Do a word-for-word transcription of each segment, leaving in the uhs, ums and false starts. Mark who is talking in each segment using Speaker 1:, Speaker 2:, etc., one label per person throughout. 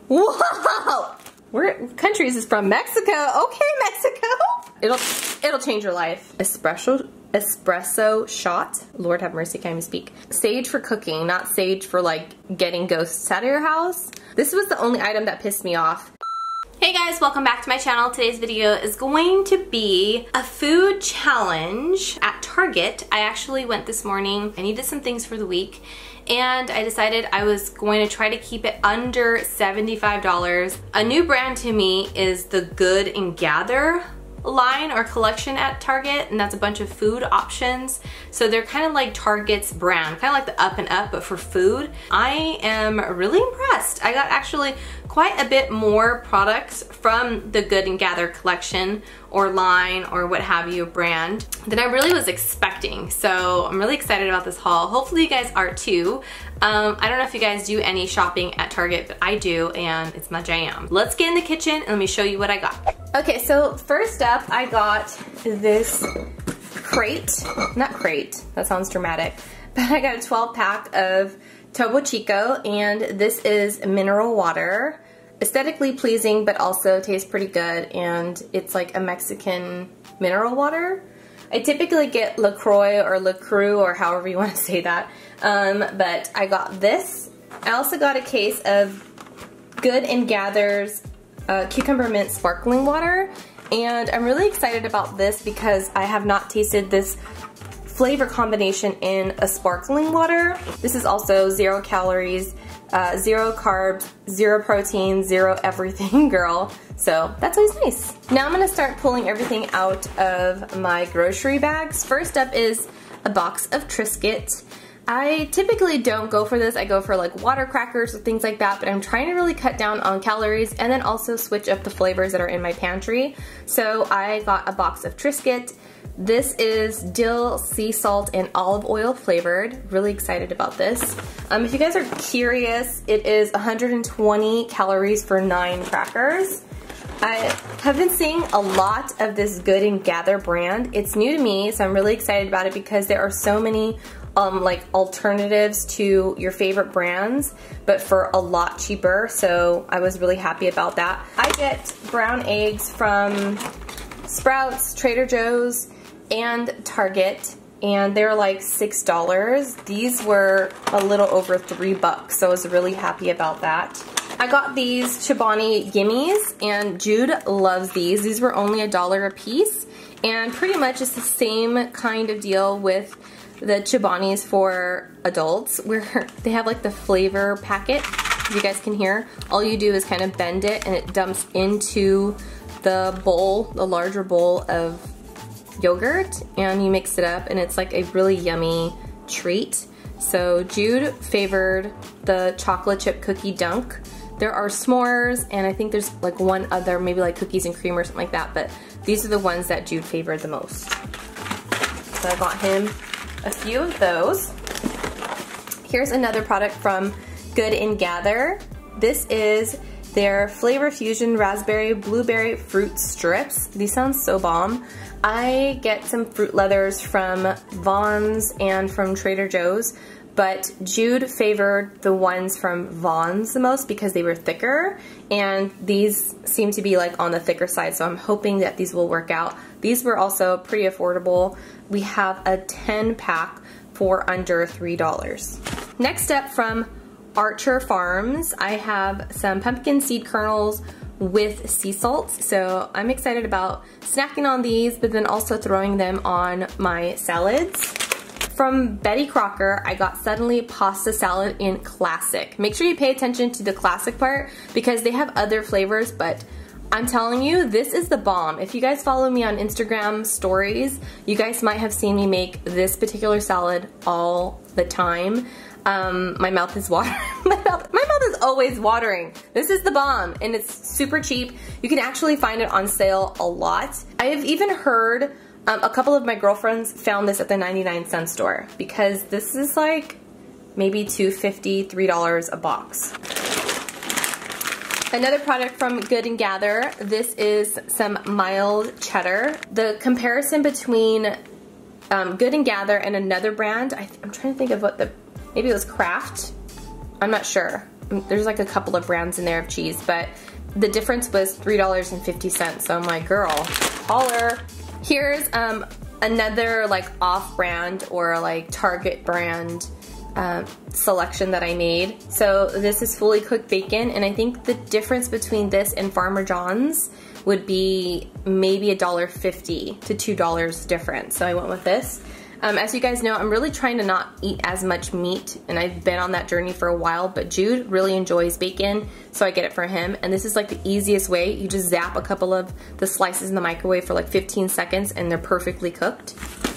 Speaker 1: Whoa! What country is this from? Mexico. Okay, Mexico. It'll it'll change your life. Espresso espresso shot. Lord have mercy, can't even speak. Sage for cooking, not sage for like getting ghosts out of your house. This was the only item that pissed me off. Hey guys, welcome back to my channel. Today's video is going to be a food challenge at Target. I actually went this morning. I needed some things for the week and I decided I was going to try to keep it under seventy-five dollars. A new brand to me is the Good and Gather line or collection at Target, and that's a bunch of food options. So they're kind of like Target's brand, kind of like the Up and Up but for food. I am really impressed. I got actually quite a bit more products from the Good and Gather collection or line or what have you brand than I really was expecting. So I'm really excited about this haul. Hopefully you guys are too. Um, I don't know if you guys do any shopping at Target, but I do and it's my jam. Let's get in the kitchen and let me show you what I got. Okay, so first up I got this crate, not crate, that sounds dramatic, but I got a twelve pack of Topo Chico and this is mineral water. Aesthetically pleasing but also tastes pretty good and it's like a Mexican mineral water. I typically get LaCroix or LaCroix or however you want to say that, um, but I got this. I also got a case of Good and Gather's uh, Cucumber Mint Sparkling Water and I'm really excited about this because I have not tasted this flavor combination in a sparkling water. This is also zero calories, uh, zero carbs, zero protein, zero everything, girl. So that's always nice. Now I'm gonna start pulling everything out of my grocery bags. First up is a box of Triscuit. I typically don't go for this. I go for like water crackers or things like that, but I'm trying to really cut down on calories and then also switch up the flavors that are in my pantry. So I got a box of Triscuit. This is dill, sea salt, and olive oil flavored. Really excited about this. Um, if you guys are curious, it is one hundred twenty calories for nine crackers. I have been seeing a lot of this Good and Gather brand. It's new to me, so I'm really excited about it because there are so many um, like alternatives to your favorite brands, but for a lot cheaper. So I was really happy about that. I get brown eggs from Sprouts, Trader Joe's, and Target, and they're like six dollars. These were a little over three bucks, so I was really happy about that. I got these Chobani Gimmies, and Jude loves these. These were only a dollar a piece, and pretty much it's the same kind of deal with the Chobanis for adults, where they have like the flavor packet. If you guys can hear, all you do is kind of bend it, and it dumps into the bowl, the larger bowl of yogurt, and you mix it up and it's like a really yummy treat. So Jude favored the chocolate chip cookie dunk. There are s'mores and I think there's like one other, maybe like cookies and cream or something like that, but these are the ones that Jude favored the most. So I got him a few of those. Here's another product from Good and Gather. This is their Flavor Fusion Raspberry Blueberry Fruit Strips. These sound so bomb. I get some fruit leathers from Vons and from Trader Joe's, but Jude favored the ones from Vons the most because they were thicker, and these seem to be like on the thicker side, so I'm hoping that these will work out. These were also pretty affordable. We have a ten pack for under three dollars. Next up from Archer Farms, I have some pumpkin seed kernels with sea salt. So I'm excited about snacking on these, but then also throwing them on my salads. From Betty Crocker, I got Suddenly Pasta Salad in Classic. Make sure you pay attention to the classic part because they have other flavors, but I'm telling you, this is the bomb. If you guys follow me on Instagram stories, you guys might have seen me make this particular salad all the time. Um, my mouth is watering. my, mouth, my mouth is always watering. This is the bomb, and it's super cheap. You can actually find it on sale a lot. I have even heard um, a couple of my girlfriends found this at the ninety-nine cent store because this is like maybe two fifty, three dollars a box. Another product from Good and Gather. This is some mild cheddar. The comparison between um, Good and Gather and another brand, I I'm trying to think of what the, maybe it was Kraft. I'm not sure. there's like a couple of brands in there of cheese, but the difference was three dollars and fifty cents. So I'm like, girl, holler. Here's um, another like off-brand or like Target brand uh, selection that I made. So this is fully cooked bacon, and I think the difference between this and Farmer John's would be maybe a dollar fifty to two dollars difference. So I went with this. Um, as you guys know, I'm really trying to not eat as much meat, and I've been on that journey for a while, but Jude really enjoys bacon, so I get it for him. And this is like the easiest way. You just zap a couple of the slices in the microwave for like fifteen seconds and they're perfectly cooked.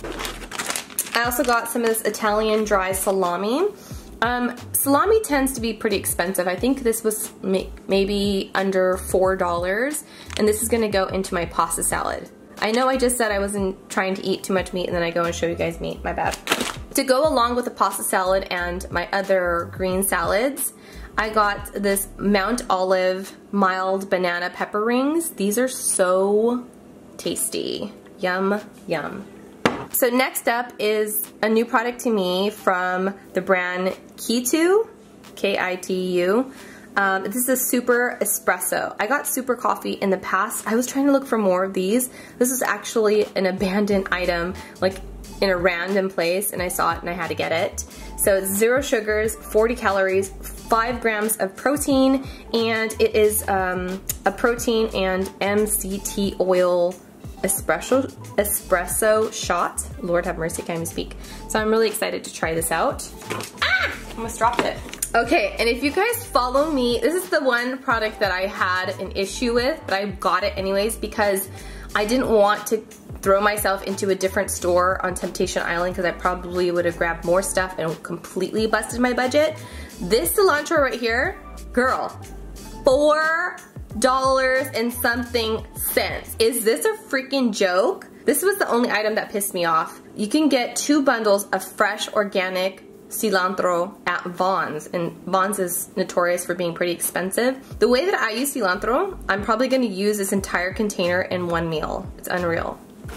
Speaker 1: I also got some of this Italian dry salami. Um, salami tends to be pretty expensive. I think this was may maybe under four dollars, and this is gonna go into my pasta salad. I know I just said I wasn't trying to eat too much meat and then I go and show you guys meat, my bad. To go along with the pasta salad and my other green salads, I got this Mount Olive mild banana pepper rings. These are so tasty. Yum, yum. So next up is a new product to me from the brand Kitu, K I T U. Um, this is a super espresso. I got super coffee in the past. I was trying to look for more of these. This is actually an abandoned item, like in a random place, and I saw it and I had to get it. So it's zero sugars, forty calories, five grams of protein, and it is um, a protein and M C T oil espresso espresso shot. Lord have mercy, can't even speak. So I'm really excited to try this out. Ah! I almost dropped it. Okay, and if you guys follow me, this is the one product that I had an issue with, but I got it anyways because I didn't want to throw myself into a different store on Temptation Island because I probably would have grabbed more stuff and completely busted my budget. This cilantro right here, girl, four dollars and something cents. Is this a freaking joke? This was the only item that pissed me off. You can get two bundles of fresh organic cilantro at Vaughn's, and Vaughn's is notorious for being pretty expensive. The way that I use cilantro, I'm probably going to use this entire container in one meal. It's unreal.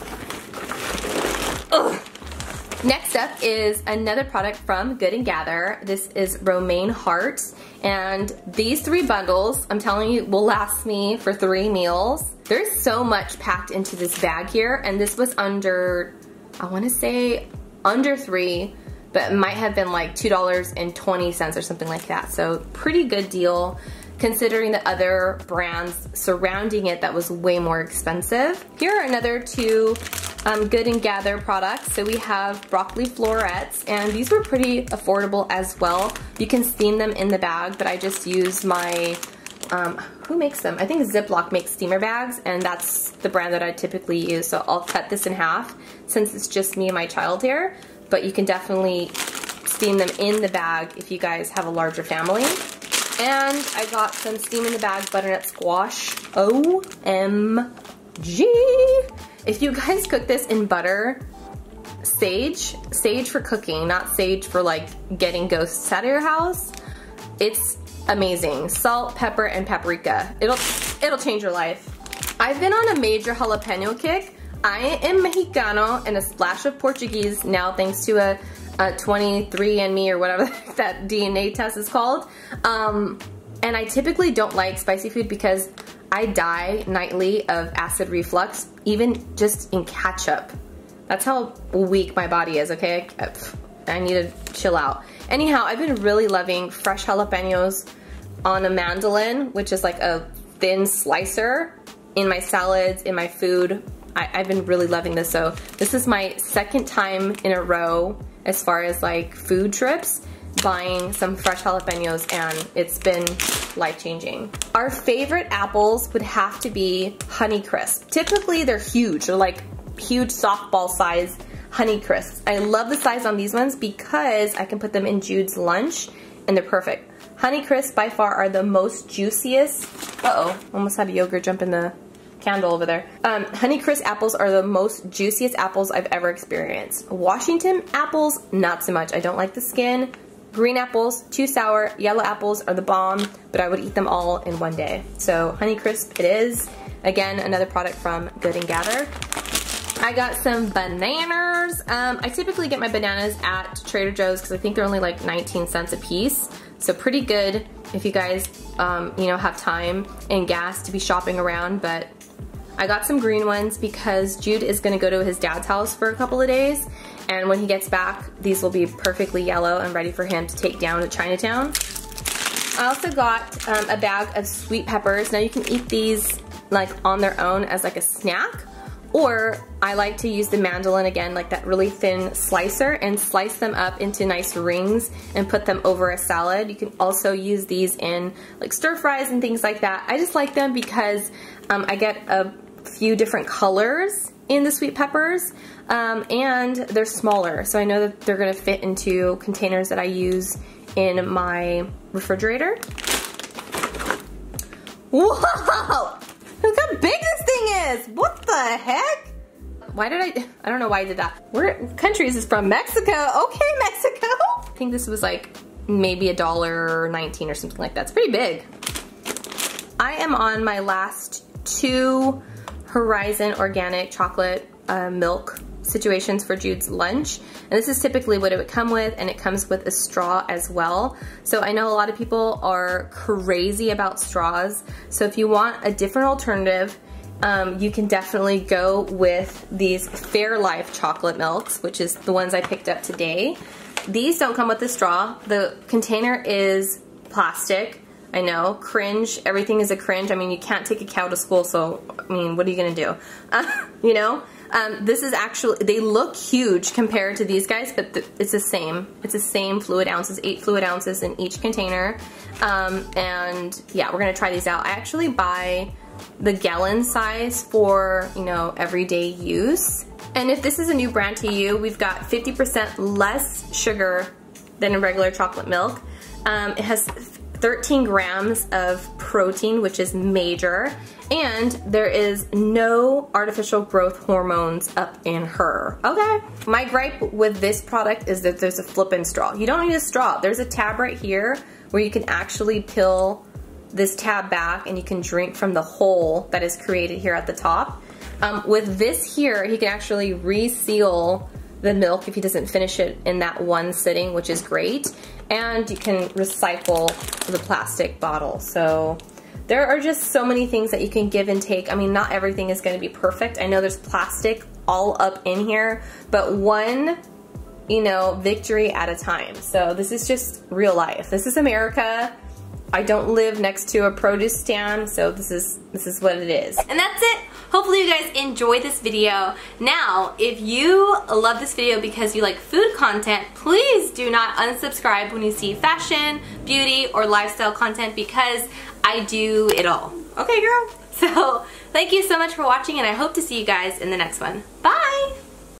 Speaker 1: Ugh. Next up is another product from Good and Gather. This is romaine hearts, and these three bundles, I'm telling you, will last me for three meals. There's so much packed into this bag here, and this was under, I want to say under three, but it might have been like two dollars and twenty cents or something like that. So pretty good deal considering the other brands surrounding it that was way more expensive. Here are another two um, Good and Gather products. So we have broccoli florets, and these were pretty affordable as well. You can steam them in the bag, but I just use my, um, who makes them? I think Ziploc makes steamer bags, and that's the brand that I typically use. So I'll cut this in half since it's just me and my child here. But you can definitely steam them in the bag if you guys have a larger family. And I got some steam in the bag butternut squash. O M G! If you guys cook this in butter, sage, sage for cooking, not sage for like getting ghosts out of your house, it's amazing. Salt, pepper, and paprika. It'll, it'll change your life. I've been on a major jalapeno kick. I am Mexicano and a splash of Portuguese now thanks to a, a twenty-three and me or whatever that D N A test is called. Um, and I typically don't like spicy food because I die nightly of acid reflux, even just in ketchup. That's how weak my body is, okay? I need to chill out. Anyhow, I've been really loving fresh jalapenos on a mandolin, which is like a thin slicer, in my salads, in my food. I, I've been really loving this. So this is my second time in a row as far as like food trips buying some fresh jalapenos, and it's been life-changing. Our favorite apples would have to be Honeycrisp. Typically they're huge. They're like huge softball size Honeycrisps. I love the size on these ones because I can put them in Jude's lunch and they're perfect. Honeycrisp by far are the most juiciest. Uh-oh, almost had a yogurt jump in the candle over there. Um, Honeycrisp apples are the most juiciest apples I've ever experienced. Washington apples, not so much. I don't like the skin. Green apples, too sour. Yellow apples are the bomb, but I would eat them all in one day. So Honeycrisp it is. Again, another product from Good and Gather. I got some bananas. Um, I typically get my bananas at Trader Joe's because I think they're only like nineteen cents a piece. So pretty good if you guys, um, you know, have time and gas to be shopping around, but I got some green ones because Jude is gonna go to his dad's house for a couple of days, and when he gets back, these will be perfectly yellow and ready for him to take down to Chinatown. I also got um, a bag of sweet peppers. Now you can eat these like on their own as like a snack, or I like to use the mandolin again, like that really thin slicer, and slice them up into nice rings and put them over a salad. You can also use these in like stir fries and things like that. I just like them because um, I get a few different colors in the sweet peppers, um, and they're smaller, so I know that they're gonna fit into containers that I use in my refrigerator. Whoa! Look how big this thing is! What the heck? Why did I, I don't know why I did that. Where country is this from? Mexico? Okay, Mexico! I think this was like maybe a dollar nineteen or something like that. It's pretty big. I am on my last two Horizon organic chocolate uh, milk situations for Jude's lunch, and this is typically what it would come with, and it comes with a straw as well. So I know a lot of people are crazy about straws, so if you want a different alternative, um, you can definitely go with these Fairlife chocolate milks, which is the ones I picked up today. These don't come with a straw. The container is plastic. I know, cringe, everything is a cringe. I mean, you can't take a cow to school, so, I mean, what are you gonna do? Uh, you know? Um, this is actually, they look huge compared to these guys, but th it's the same. It's the same fluid ounces, eight fluid ounces in each container. Um, and yeah, we're gonna try these out. I actually buy the gallon size for, you know, everyday use. And if this is a new brand to you, we've got fifty percent less sugar than a regular chocolate milk. Um, it has thirteen grams of protein, which is major, and there is no artificial growth hormones up in her. Okay. My gripe with this product is that there's a flip-in straw. You don't need a straw. There's a tab right here where you can actually peel this tab back and you can drink from the hole that is created here at the top. Um, with this here, he can actually reseal the milk if he doesn't finish it in that one sitting, which is great. And you can recycle the plastic bottle. So there are just so many things that you can give and take. I mean, not everything is gonna be perfect. I know there's plastic all up in here, but one, you know, victory at a time. So this is just real life. This is America. I don't live next to a produce stand, so this is this is what it is. And that's it. Hopefully you guys enjoyed this video. Now, if you love this video because you like food content, please do not unsubscribe when you see fashion, beauty, or lifestyle content, because I do it all. Okay, girl? So, thank you so much for watching, and I hope to see you guys in the next one. Bye!